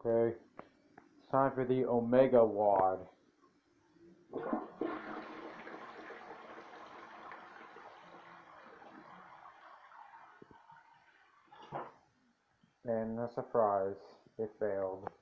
Okay, it's time for the Omega Wad. And a surprise, it failed.